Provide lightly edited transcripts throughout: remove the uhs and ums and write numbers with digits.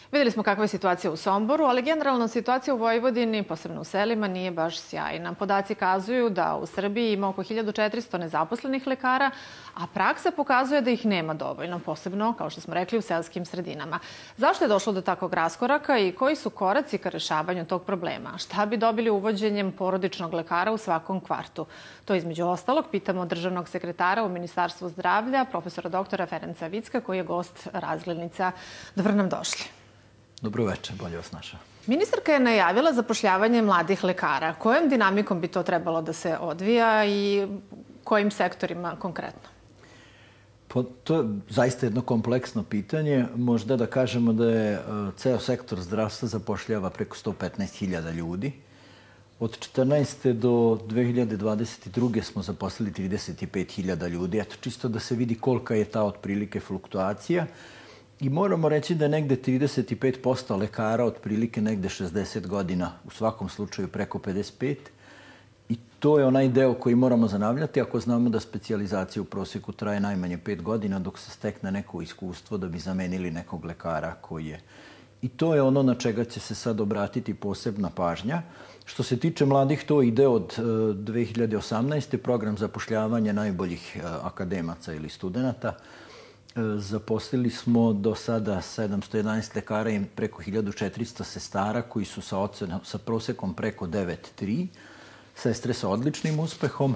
Videli smo kakva je situacija u Somboru, ali generalno situacija u Vojvodini, posebno u selima, nije baš sjajna. Podaci kazuju da u Srbiji ima oko 1400 nezaposlenih lekara, a praksa pokazuje da ih nema dovoljno, posebno, kao što smo rekli, u selskim sredinama. Zašto je došlo do takvog raskoraka i koji su koraci ka rešavanju tog problema? Šta bi dobili uvođenjem porodičnog lekara u svakom kvartu? To između ostalog pitamo državnog sekretara u Ministarstvu zdravlja, profesora doktora Ferenca Vicka, koji je gost Razglednica. Dobro nam došli. Dobro večer, bolje vas našao. Ministarka je najavila zapošljavanje mladih lekara. Kojom dinamikom bi to trebalo da se odvija i kojim sektorima konkretno? To je zaista jedno kompleksno pitanje. Možda da kažemo da je ceo sektor zdravstva zapošljava preko 115.000 ljudi. Od 2014. do 2022. smo zaposlili 35.000 ljudi. Eto, čisto da se vidi kolika je ta otprilike fluktuacija. I moramo reći da je negde 35% lekara, otprilike negde 60 godina, u svakom slučaju preko 55. I to je onaj deo koji moramo zanavljati ako znamo da specijalizacija u prosjeku traje najmanje 5 godina dok se stekne neko iskustvo da bi zamenili nekog lekara koji je. I to je ono na čega će se sad obratiti posebna pažnja. Što se tiče mladih, to ide od 2018. program zapošljavanja najboljih akademaca ili studenata. Zaposlili smo do sada 711 lekara i preko 1400 sestara koji su sa prosekom preko 9,3. Sestre sa odličnim uspehom.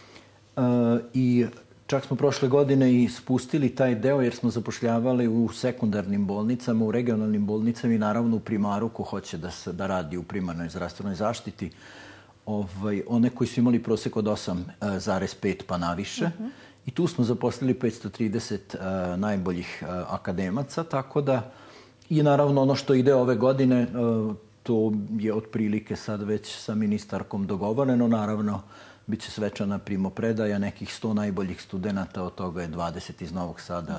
I čak smo prošle godine i spustili taj deo jer smo zapošljavali u sekundarnim bolnicama, u regionalnim bolnicama i naravno u primaru ko hoće da radi u primarnoj zdravstvenoj zaštiti. One koji su imali prosek od 8,5 pa naviše. I tu smo zaposlili 530 najboljih akademaca, tako da i naravno ono što ide ove godine, to je otprilike sad već sa ministarkom dogovoreno. Naravno, bit će svečana primopredaja nekih 100 najboljih studenata, od toga je 20 iz Novog Sada,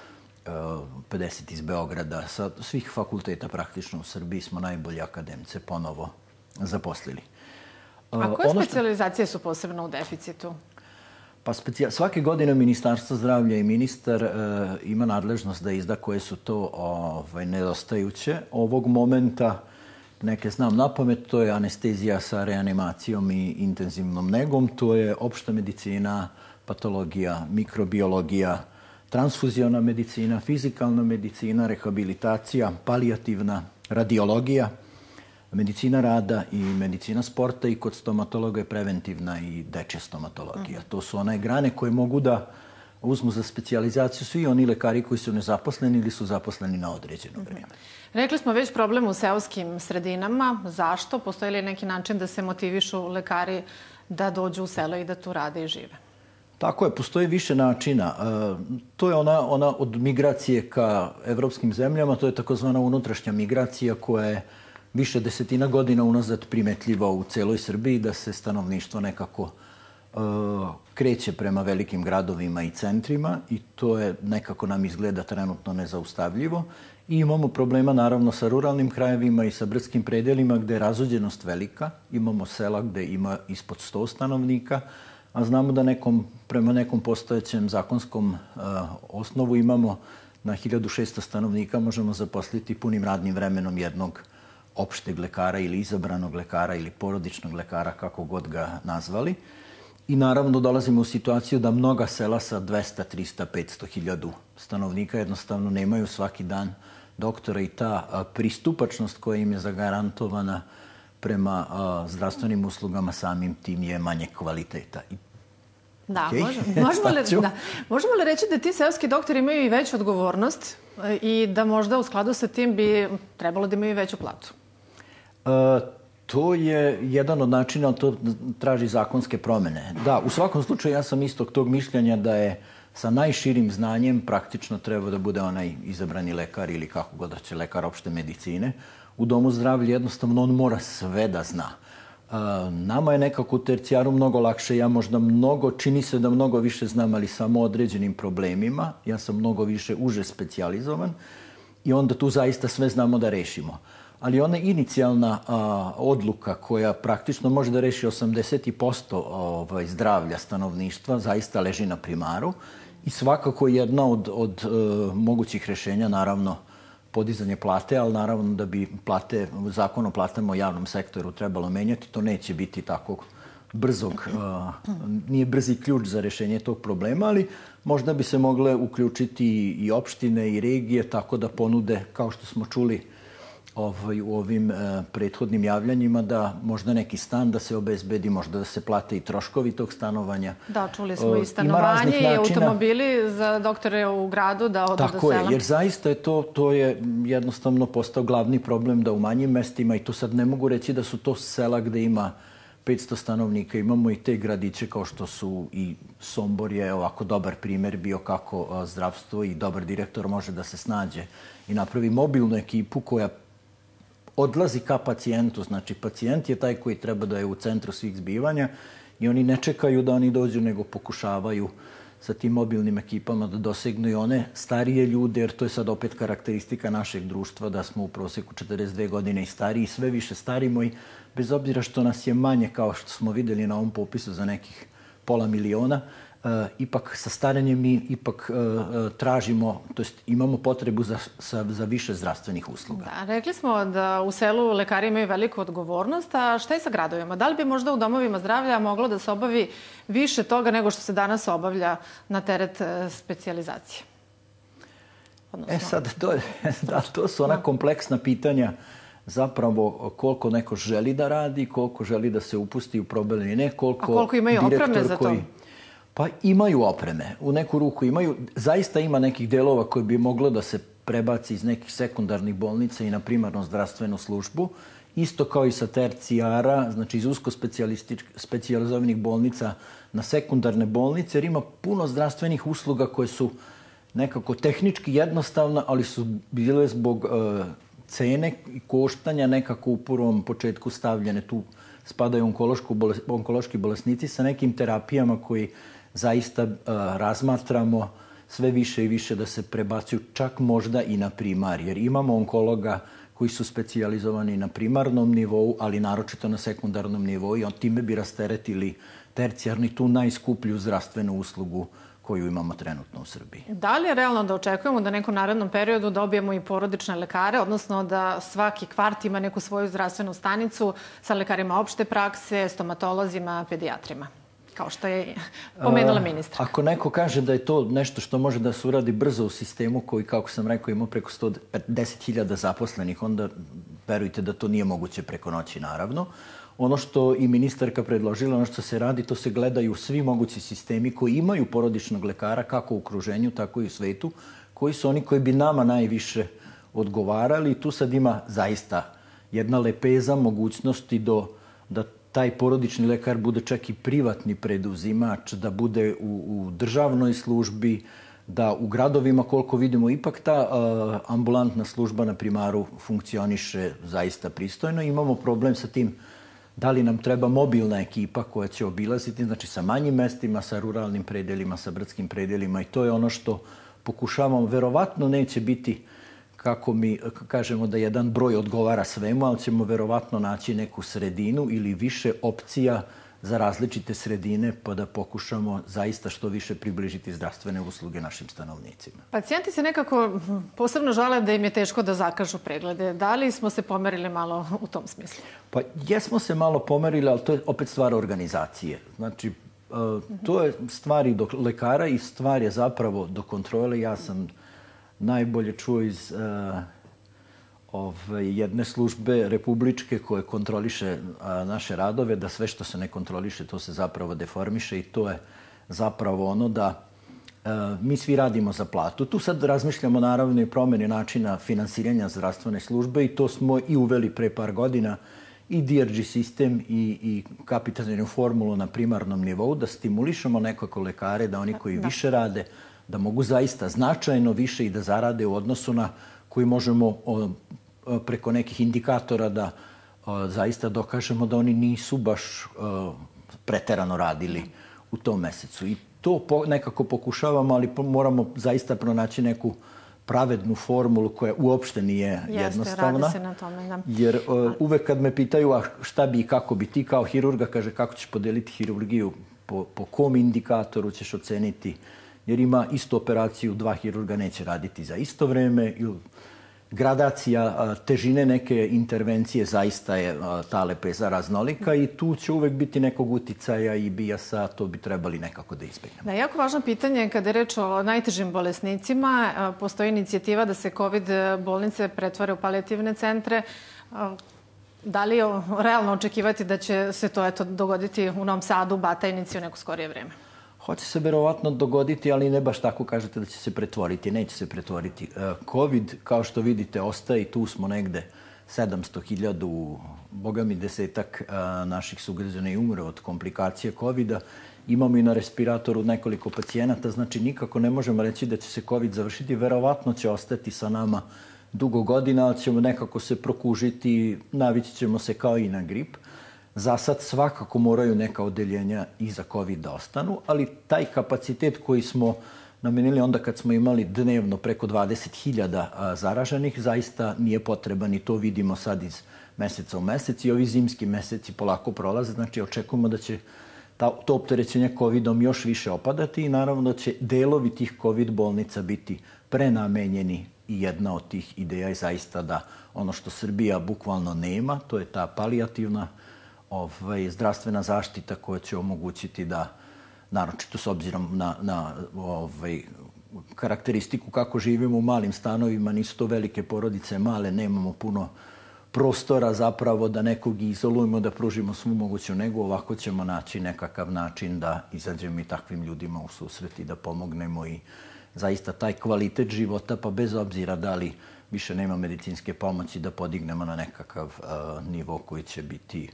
50 iz Beograda. Sa svih fakulteta praktično u Srbiji smo najbolje akademce ponovo zaposlili. A koje specijalizacije su posebno u deficitu? Pa svake godine Ministarstvo zdravlja i ministar ima nadležnost da izda koje su to nedostajuće. Ovog momenta, neke znam napamet, to je anestezija sa reanimacijom i intenzivnom negom, to je opšta medicina, patologija, mikrobiologija, transfuziona medicina, fizikalna medicina, rehabilitacija, palijativna, radiologija, medicina rada i medicina sporta i kod stomatologa je preventivna i dečja stomatologija. To su one grane koje mogu da uzmu za specijalizaciju svi oni lekari koji su nezaposleni ili su zaposleni na određeno vreme. Rekli smo već problem u seoskim sredinama. Zašto? Postoji li neki način da se motivišu lekari da dođu u selo i da tu rade i žive? Tako je, postoji više načina. To je ona od migracije ka evropskim zemljama, to je takozvana unutrašnja migracija koja je više desetina godina unazad primetljiva u celoj Srbiji, da se stanovništvo nekako kreće prema velikim gradovima i centrima i to je nekako nam izgleda trenutno nezaustavljivo. I imamo problema naravno sa ruralnim krajevima i sa brdskim predelima gde je razuđenost velika. Imamo sela gde ima ispod 100 stanovnika, a znamo da prema nekom postojećem zakonskom osnovu imamo na 1600 stanovnika možemo zaposliti punim radnim vremenom jednog opšteg lekara ili izabranog lekara ili porodičnog lekara, kako god ga nazvali. I naravno dolazimo u situaciju da mnoga sela sa 200, 300, 500 000 stanovnika jednostavno nemaju svaki dan doktora i ta pristupačnost koja im je zagarantovana prema zdravstvenim uslugama samim tim je manje kvaliteta. Da, možemo li reći da ti seoski doktori imaju i veću odgovornost i da možda u skladu sa tim bi trebalo da imaju veću platu? To je jedan od načina, to traži zakonske promene. Da, u svakom slučaju ja sam istog tog mišljenja da je sa najširim znanjem praktično treba da bude onaj izabrani lekar ili kako god da će lekar opšte medicine. U domu zdravlja jednostavno on mora sve da zna. Nama je nekako u tercijaru mnogo lakše, čini se da mnogo više znam, ali samo o određenim problemima. Ja sam mnogo više uže specijalizovan i onda tu zaista sve znamo da rešimo. Ali ona inicijalna odluka koja praktično može da reši 80% zdravlja stanovništva zaista leži na primaru i svakako jedna od mogućih rešenja naravno podizanje plate, ali naravno da bi zakon o platama u javnom sektoru trebalo menjati. To neće biti tako brzog, nije brzi ključ za rešenje tog problema, ali možda bi se mogle uključiti i opštine i regije tako da ponude, kao što smo čuli u ovim prethodnim javljanjima, da možda neki stan da se obezbedi, možda da se plate i troškovi tog stanovanja. Da, čuli smo i stanovanje i automobili za doktore u gradu da odu do sela. Tako je, jer zaista je to je jednostavno postao glavni problem da u manjim mestima, i to sad ne mogu reći da su to sela gde ima 500 stanovnika, imamo i te gradiće kao što su i Sombor je ovako dobar primer bio kako zdravstvo i dobar direktor može da se snađe i napravi mobilnu ekipu koja odlazi ka pacijentu. Znači, pacijent je taj koji treba da je u centru svih zbivanja i oni ne čekaju da oni dođu, nego pokušavaju sa tim mobilnim ekipama da dosegnu i one starije ljude, jer to je sad opet karakteristika našeg društva, da smo u proseku 42 godine i stariji, sve više starimo i bez obzira što nas je manje, kao što smo videli na ovom popisu za nekih 500.000, ipak sa starenjem mi ipak tražimo, to jest imamo potrebu za više zdravstvenih usluga. Da, rekli smo da u selu lekari imaju veliku odgovornost, a šta je sa gradovima? Da li bi možda u domovima zdravlja moglo da se obavi više toga nego što se danas obavlja na teret specijalizacije? Sad, to su ona kompleksna pitanja zapravo koliko neko želi da radi, koliko želi da se upusti u problem ili ne, koliko imaju opreme za to? Pa imaju opreme, u neku ruku imaju. Zaista ima nekih delova koji bi moglo da se prebaci iz nekih sekundarnih bolnica i na primarnu zdravstvenu službu. Isto kao i sa tercijara, znači iz usko specijalizovanih bolnica na sekundarne bolnice, jer ima puno zdravstvenih usluga koje su nekako tehnički jednostavne, ali su bile zbog cene i koštanja nekako u prvom početku stavljene. Tu spadaju onkološki bolesnici sa nekim terapijama koji zaista razmatramo sve više i više da se prebacuju čak možda i na primar. Jer imamo onkologa koji su specijalizovani na primarnom nivou, ali naročito na sekundarnom nivou i time bi rasteretili tercijarni, tu najskuplju zdravstvenu uslugu koju imamo trenutno u Srbiji. Da li je realno da očekujemo da nekom narednom periodu dobijemo i porodične lekare, odnosno da svaki kvart ima neku svoju zdravstvenu stanicu sa lekarima opšte prakse, stomatolozima, pedijatrima, kao što je pomenula ministra? Ako neko kaže da je to nešto što može da se uradi brzo u sistemu koji, kako sam rekao, ima preko 110.000 zaposlenih, onda verujte da to nije moguće preko noći, naravno. Ono što i ministarka predložila, ono što se radi, to se gledaju svi mogući sistemi koji imaju porodičnog lekara, kako u okruženju, tako i u svetu, koji su oni koji bi nama najviše odgovarali. Tu sad ima zaista jedna lepeza mogućnosti da taj porodični lekar bude čak i privatni preduzimač, da bude u državnoj službi, da u gradovima, koliko vidimo, ipak ta ambulantna služba na primaru funkcioniše zaista pristojno. Imamo problem sa tim da li nam treba mobilna ekipa koja će obilaziti, znači sa manjim mestima, sa ruralnim predelima, sa brdskim predelima, i to je ono što pokušavamo. Verovatno neće biti, kako mi kažemo, da jedan broj odgovara svemu, ali ćemo verovatno naći neku sredinu ili više opcija za različite sredine, pa da pokušamo zaista što više približiti zdravstvene usluge našim stanovnicima. Pacijenti se nekako posebno žale da im je teško da zakažu preglede. Da li smo se pomerili malo u tom smislu? Pa jesmo se malo pomerili, ali to je opet stvar organizacije. Znači, to je stvar i do lekara i stvar je zapravo do kontrole. Ja sam najbolje čuo iz jedne službe republičke koje kontroliše naše radove, da sve što se ne kontroliše, to se zapravo deformiše, i to je zapravo ono da mi svi radimo za platu. Tu sad razmišljamo naravno i promeni načina finansiranja zdravstvene službe, i to smo i uveli pre par godina, i DRG sistem i kapitalnu formulu na primarnom nivou, da stimulišemo nekako lekare, da oni koji više rade, da mogu zaista značajno više i da zarade u odnosu na koji možemo preko nekih indikatora da zaista dokažemo da oni nisu baš preterano radili u tom mesecu. I to nekako pokušavamo, ali moramo zaista pronaći neku pravednu formulu koja uopšte nije jednostavna. Radi se na tome, da. Jer uvek kad me pitaju šta bi i kako bi ti kao hirurga, kaže kako ćeš podeliti hirurgiju, po kom indikatoru ćeš oceniti, jer ima istu operaciju, dva hirurga neće raditi za isto vreme, gradacija težine neke intervencije zaista je ta lepeza raznolika i tu će uvek biti nekog uticaja i bijasa, to bi trebali nekako da izbjegnemo. Da, jako važno pitanje kada je reč o najtežim bolesnicima. Postoji inicijativa da se COVID bolnice pretvore u palijativne centre. Da li je realno očekivati da će se to dogoditi u Novom Sadu, Batajnici u neko skorije vreme? Hoće se verovatno dogoditi, ali ne baš tako kažete da će se pretvoriti. Neće se pretvoriti. COVID, kao što vidite, ostaje i tu smo negde 700.000, boga mi 10-ak naših sugrađana i umre od komplikacije COVID-a. Imamo i na respiratoru nekoliko pacijenata, znači nikako ne možemo reći da će se COVID završiti. Verovatno će ostati sa nama dugo godina, ali ćemo nekako se prokužiti, navići ćemo se kao i na grip. Za sad svakako moraju neka odeljenja i za COVID da ostanu, ali taj kapacitet koji smo namenili onda kad smo imali dnevno preko 20.000 zaraženih, zaista nije potreban i to vidimo sad iz meseca u mesec i ovi zimski meseci polako prolaze, znači očekujemo da će to opterećenje COVID-om još više opadati i naravno da će delovi tih COVID bolnica biti prenamenjeni i jedna od tih ideja je zaista da ono što Srbija bukvalno nema, to je ta palijativna zdravstvena zaštita koja će omogućiti da, naročito s obzirom na karakteristiku kako živimo u malim stanovima, nisu to velike porodice, male, nemamo puno prostora zapravo da nekog izolujemo, da pružimo svu moguću negu, ovako ćemo naći nekakav način da izađemo i takvim ljudima u susret i da pomognemo i zaista taj kvalitet života, pa bez obzira da li više nema medicinske pomoći, da podignemo na nekakav nivo koji će biti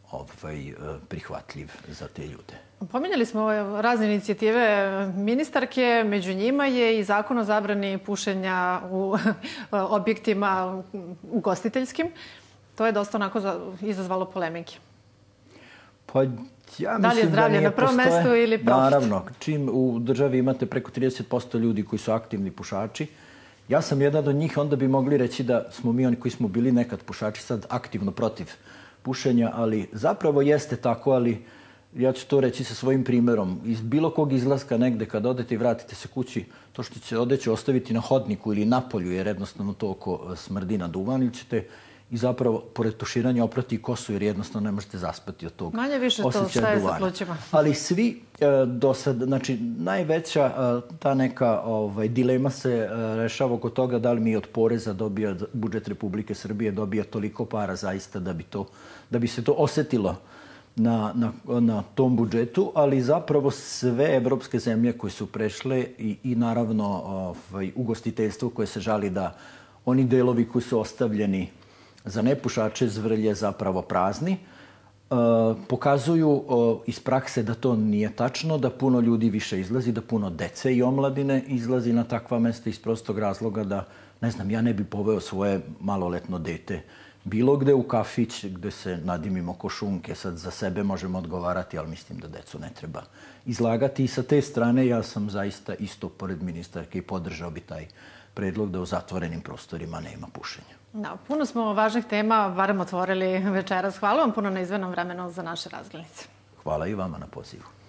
prihvatljiv za te ljude. Pominjali smo razne inicijative ministarke, među njima je i zakon o zabrani pušenja u objektima ugostiteljskim. To je dosta onako izazvalo polemike. Pa ja da li je zdravlje na prvom mestu ili profit? Naravno, čim u državi imate preko 30% ljudi koji su aktivni pušači, ja sam jedan od njih, onda bi mogli reći da smo mi oni koji smo bili nekad pušači sad aktivno protiv pušenja, ali zapravo jeste tako, ali ja ću to reći sa svojim primjerom. Iz bilo kog izlaska negde kad odete i vratite se kući, to što će odeću ostaviti na hodniku ili na polju, jer jednostavno to oko smrdi na duvan, ili ćete i zapravo pored tuširanja oprati kosu, jer jednostavno ne možete zaspati od tog manje više to šta je sa plućima. Ali svi do sad, znači najveća ta neka dilema se rešava oko toga da li mi od poreza dobija budžet Republike Srbije, dobija toliko para zaista da bi se to osetilo na tom budžetu, ali zapravo sve evropske zemlje koje su prešle i naravno ugostiteljstvo koje se žali da oni delovi koji su ostavljeni za nepušače zvrlje zapravo prazni, pokazuju iz prakse da to nije tačno, da puno ljudi više izlazi, da puno dece i omladine izlazi na takva mesta iz prostog razloga da, ne znam, ja ne bi poveo svoje maloletno dete bilo gde u kafić gde se nadimimo ko šunke. Sad za sebe možemo odgovarati, ali mislim da decu ne treba izlagati. I sa te strane ja sam zaista isto pored ministarke i podržao bi taj predlog da u zatvorenim prostorima nema pušenja. Da, puno smo važnih tema, barem otvorili večeras. Hvala vam puno na izdvojenom vremenu za naše razglednice. Hvala i vama na pozivu.